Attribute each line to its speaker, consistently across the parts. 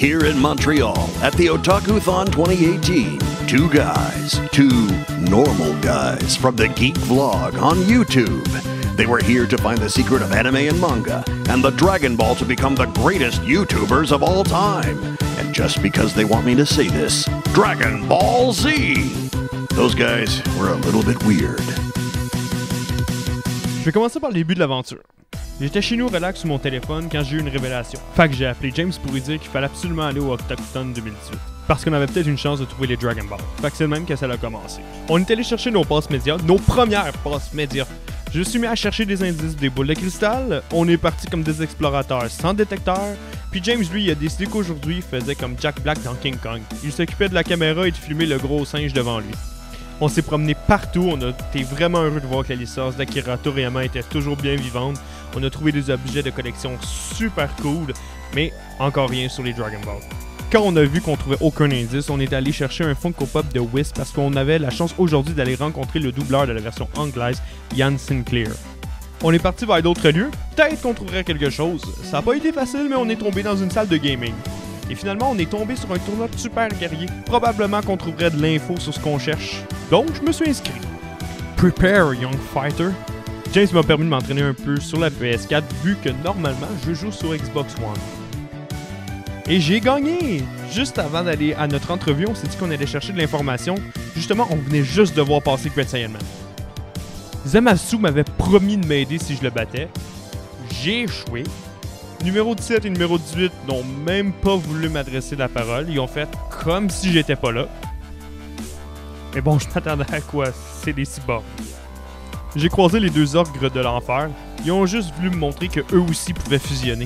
Speaker 1: Here in Montreal at the Otakuthon 2018, two guys, two normal guys from the Geek Vlog on YouTube. They were here to find the secret of anime and manga and the Dragon Ball to become the greatest YouTubers of all time. And just because they want me to say this, Dragon Ball Z! Those guys were a little bit weird.
Speaker 2: Je vais commencer par le début de l'aventure. J'étais chez nous relax sur mon téléphone quand j'ai eu une révélation. Fait que j'ai appelé James pour lui dire qu'il fallait absolument aller au Otakuthon 2018. Parce qu'on avait peut-être une chance de trouver les Dragon Ball. Fait que c'est le même que ça a commencé. On est allé chercher nos passes médias, nos premières passes médias. Je me suis mis à chercher des indices, des boules de cristal. On est parti comme des explorateurs sans détecteur. Puis James, lui, il a décidé qu'aujourd'hui, il faisait comme Jack Black dans King Kong. Il s'occupait de la caméra et de filmer le gros singe devant lui. On s'est promené partout, on a été vraiment heureux de voir que la licence d'Akira Toriyama était toujours bien vivante. On a trouvé des objets de collection super cool, mais encore rien sur les Dragon Ball. Quand on a vu qu'on trouvait aucun indice, on est allé chercher un Funko Pop de Wisp parce qu'on avait la chance aujourd'hui d'aller rencontrer le doubleur de la version anglaise, Ian Sinclair. On est parti vers d'autres lieux, peut-être qu'on trouverait quelque chose. Ça n'a pas été facile, mais on est tombé dans une salle de gaming. Et finalement, on est tombé sur un tournoi de super guerrier. Probablement qu'on trouverait de l'info sur ce qu'on cherche. Donc, je me suis inscrit. Prepare, Young Fighter. James m'a permis de m'entraîner un peu sur la PS4, vu que normalement, je joue sur Xbox One. Et j'ai gagné! Juste avant d'aller à notre entrevue, on s'est dit qu'on allait chercher de l'information. Justement, on venait juste de voir passer Great Saiyan Man. Zamasu m'avait promis de m'aider si je le battais. J'ai échoué. Numéro 17 et numéro 18 n'ont même pas voulu m'adresser la parole. Ils ont fait comme si j'étais pas là. Mais bon, je m'attendais à quoi? C'est des cyborgs. J'ai croisé les deux ogres de l'enfer. Ils ont juste voulu me montrer que eux aussi pouvaient fusionner.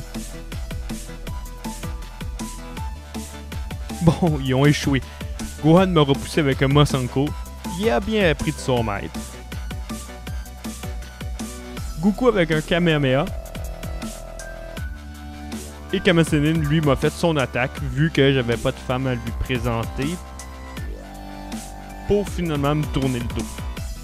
Speaker 2: Bon, ils ont échoué. Gohan m'a repoussé avec un Mosanko. Il a bien appris de son maître. Goku avec un Kamehameha. Et Kamasenin, lui, m'a fait son attaque, vu que j'avais pas de femme à lui présenter, pour finalement me tourner le dos.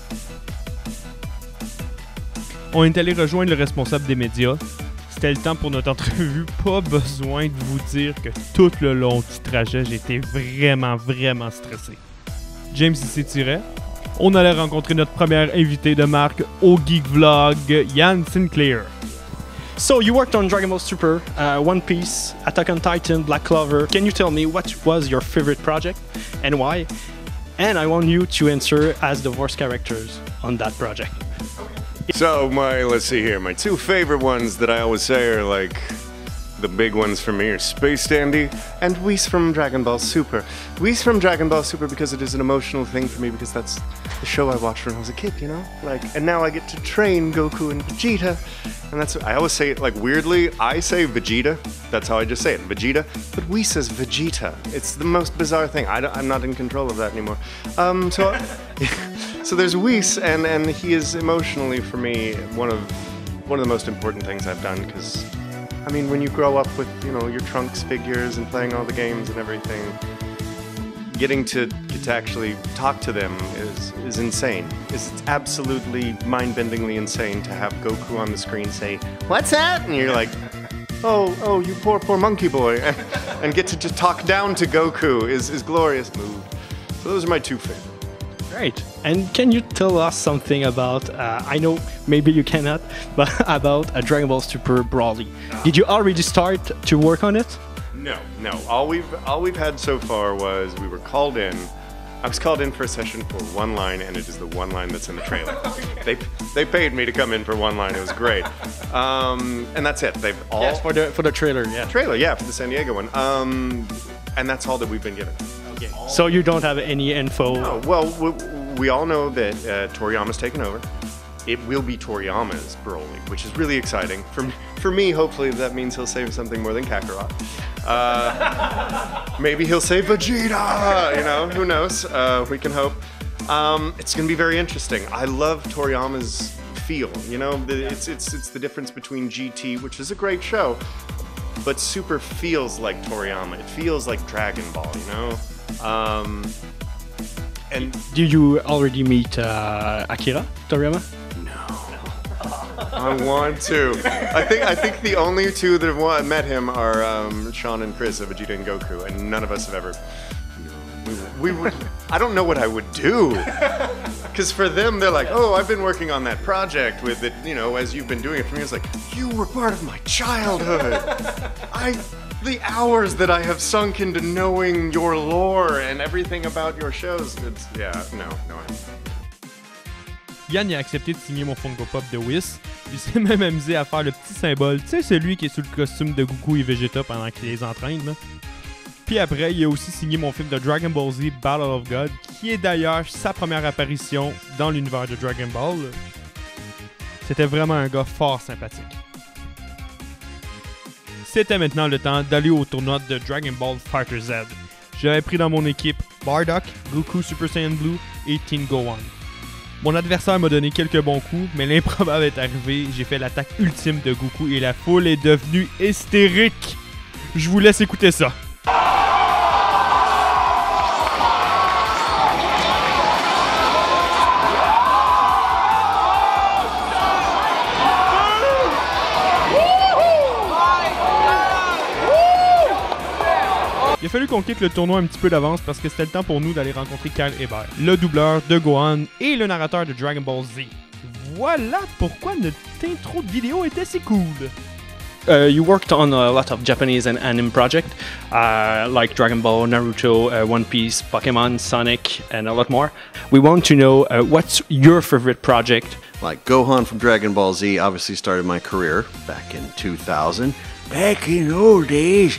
Speaker 2: On est allé rejoindre le responsable des médias. C'était le temps pour notre entrevue. Pas besoin de vous dire que tout le long du trajet, j'étais vraiment stressé. James s'étirait. On allait rencontrer notre première invitée de marque au Geek Vlog, Ian Sinclair.
Speaker 3: So you worked on Dragon Ball Super, One Piece, Attack on Titan, Black Clover. Can you tell me what was your favorite project and why? And I want you to answer as the voice characters on that project.
Speaker 4: So let's see here, my two favorite ones that I always say are like, the big ones for me are Space Dandy and Whis from Dragon Ball Super. Whis from Dragon Ball Super because it is an emotional thing for me because that's the show I watched when I was a kid, you know? And now I get to train Goku and Vegeta. And I always say it like weirdly, I say Vegeta, that's how I just say it, Vegeta, but Whis says Vegeta. It's the most bizarre thing, I'm not in control of that anymore. So there's Whis, and he is emotionally for me one of the most important things I've done, because I mean, when you grow up with, you know, your Trunks figures and playing all the games and everything, getting to actually talk to them is insane. It's absolutely mind-bendingly insane to have Goku on the screen say, "What's that?" And you're like, oh, you poor monkey boy. And get to just talk down to Goku is glorious move. So those are my two favorites.
Speaker 3: Great. And can you tell us something about, I know maybe you cannot, but about Dragon Ball Super Broly? Did you already start to work on it?
Speaker 4: No. All we've had so far was we were called in. I was called in for a session for one line, and it is the one line that's in the trailer. They paid me to come in for one line. It was great, and that's it. They've all
Speaker 3: yes, for the trailer, yeah.
Speaker 4: Trailer, yeah, for the San Diego one. And that's all that we've been given.
Speaker 3: Okay. So you don't have any info?
Speaker 4: No, well, we all know that Toriyama's taken over. It will be Toriyama's Broly, which is really exciting. For me, hopefully that means he'll save something more than Kakarot. Maybe he'll save Vegeta, you know, who knows? We can hope. It's going to be very interesting. I love Toriyama's feel, you know? It's the difference between GT, which is a great show, but Super feels like Toriyama. It feels like Dragon Ball, you know?
Speaker 3: And do you already meet Akira Toriyama?
Speaker 4: No. I want to. I think the only two that have met him are Sean and Chris of Vegeta and Goku, and none of us have ever. We would. I don't know what I would do, because for them they're like, oh, I've been working on that project with it, you know, as you've been doing it for me. It's like, you were part of my childhood. The hours that I have sunk into knowing your lore and everything about your shows. It's no.
Speaker 2: Yann a accepté de signer mon Funko Pop de Whis. Il s'est même amusé à faire le petit symbole, tu sais, celui qui est sous le costume de Goku et Vegeta pendant qu'il les entraîne, là. Puis après, il a aussi signé mon film de Dragon Ball Z Battle of God, qui est d'ailleurs sa première apparition dans l'univers de Dragon Ball. C'était vraiment un gars fort sympathique. C'était maintenant le temps d'aller au tournoi de Dragon Ball FighterZ. J'avais pris dans mon équipe Bardock, Goku Super Saiyan Blue et Teen Gohan. Mon adversaire m'a donné quelques bons coups, mais l'improbable est arrivé. J'ai fait l'attaque ultime de Goku et la foule est devenue hystérique. Je vous laisse écouter ça. Il a fallu qu'on quitte le tournoi un petit peu d'avance parce que c'était le temps pour nous d'aller rencontrer Kyle Hebert, le doubleur de Gohan et le narrateur de Dragon Ball Z. Voilà pourquoi notre intro de vidéo était si cool.
Speaker 3: You worked on a lot of Japanese and anime projects like Dragon Ball, Naruto, One Piece, Pokemon, Sonic, and a lot more. We want to know what's your favorite project?
Speaker 1: Like Gohan from Dragon Ball Z obviously started my career back in 2000. Back in the old days.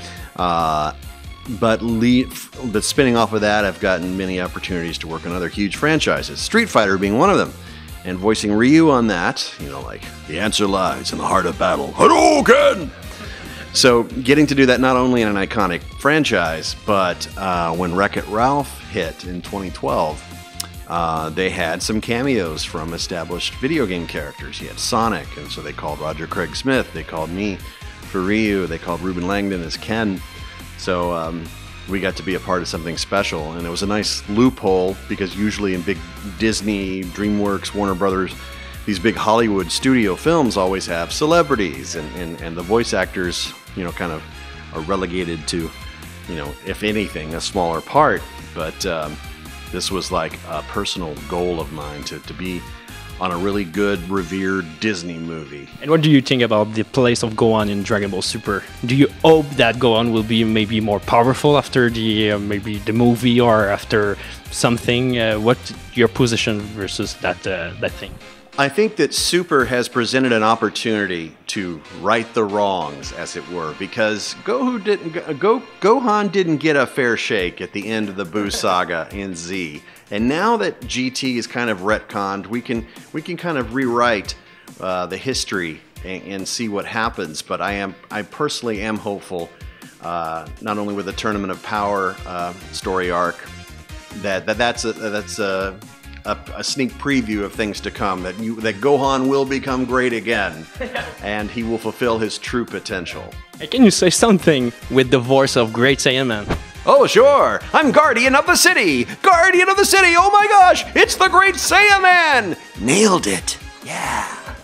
Speaker 1: But spinning off of that, I've gotten many opportunities to work on other huge franchises, Street Fighter being one of them. And voicing Ryu on that, you know, like, the answer lies in the heart of battle, Hadouken! So getting to do that not only in an iconic franchise, but when Wreck-It Ralph hit in 2012, they had some cameos from established video game characters. You had Sonic, and so they called Roger Craig Smith, they called me for Ryu, they called Ruben Langdon as Ken. So we got to be a part of something special, and it was a nice loophole because usually in big Disney, DreamWorks, Warner Brothers, these big Hollywood studio films always have celebrities, and the voice actors, you know, kind of are relegated to, you know, if anything, a smaller part. But this was like a personal goal of mine to be on a really good, revered Disney movie.
Speaker 3: And what do you think about the place of Gohan in Dragon Ball Super? Do you hope that Gohan will be maybe more powerful after the maybe the movie or after something? What's your position versus that thing?
Speaker 1: I think that Super has presented an opportunity to right the wrongs, as it were, because Gohan didn't get a fair shake at the end of the Buu saga in Z. And now that GT is kind of retconned, we can kind of rewrite the history and see what happens. But I personally am hopeful, not only with the Tournament of Power story arc, that's a sneak preview of things to come. That Gohan will become great again, and he will fulfill his true potential.
Speaker 3: Can you say something with the voice of Great Saiyan Man?
Speaker 1: Oh, sure! I'm Guardian of the City! Guardian of the City! Oh my gosh! It's the Great Saiyan Man! Nailed it! Yeah!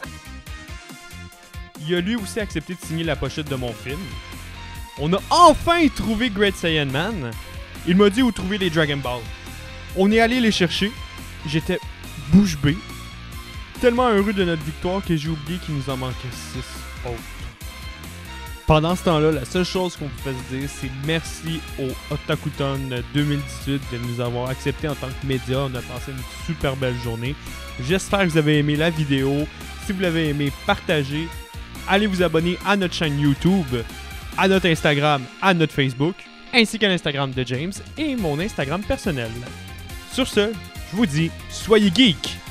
Speaker 2: Il a lui aussi accepté de signer la pochette de mon film. On a enfin trouvé Great Saiyan Man. Il m'a dit où trouver les Dragon Ball. On est allé les chercher. J'étais bouche bée. Tellement heureux de notre victoire que j'ai oublié qu'il nous en manquait 6 autres. Pendant ce temps-là, la seule chose qu'on pouvait se dire, c'est merci au Otakuton 2018 de nous avoir acceptés en tant que média. On a passé une super belle journée. J'espère que vous avez aimé la vidéo. Si vous l'avez aimé, partagez. Allez vous abonner à notre chaîne YouTube, à notre Instagram, à notre Facebook, ainsi qu'à l'Instagram de James et mon Instagram personnel. Sur ce, je vous dis, soyez geeks!